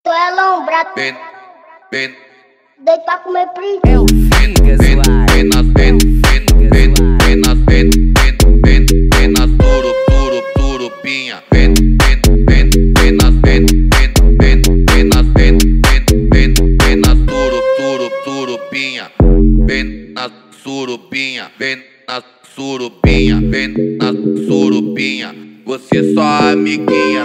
Tu é lombrado, Vem, deita pra comer print. É o Vingas, vem na surupinha. Vem na surupinha. Vem na surupinha. Vem na surupinha. Vem na surupinha. Você só amiguinha.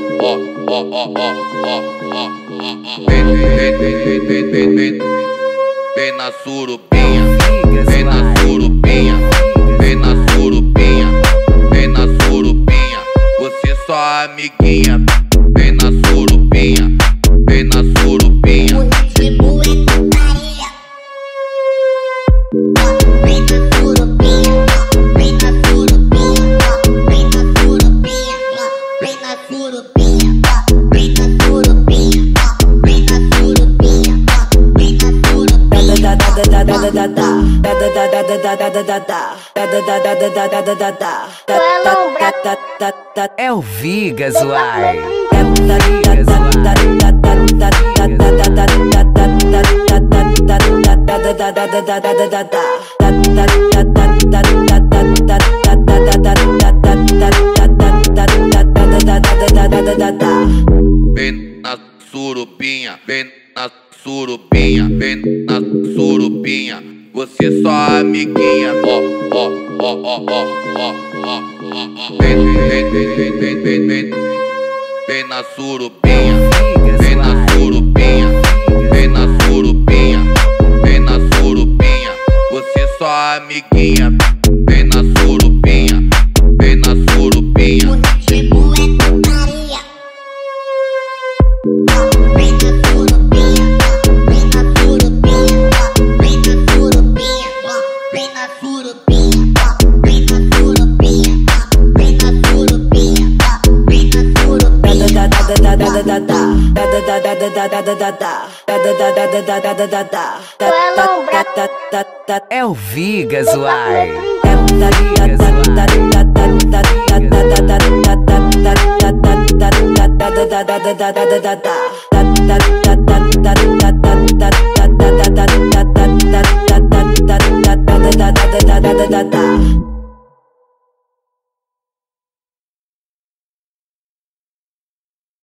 Vem na surupinha. Vem na surupinha. Vem na surupinha. Vem na surupinha. Você só amiguinha. Vem na surupinha. Vem na surupinha. O ritmo é putaria. Vem na surupinha. Vem na surupinha. Vem na surupinha. Vem na surupinha. Vem na surupinha. Vem na surupinha. Vem na surupinha. É o Vingas, uai. Vem na surupinha, vem na surupinha, vem na surupinha. Você só amiguinha. Vem na surupinha, vem na surupinha, vem na surupinha, vem na surupinha. Você só amiguinha. Vem na surupinha, vem na surupinha. O ritmo é putaria. Vem na surupinha. Vem na surupinha. Vem na surupinha. Vem na surupinha. Vem na surupinha. Vem na surupinha. Vem na surupinha. É o Vingas, uai. É o Vingas, uai.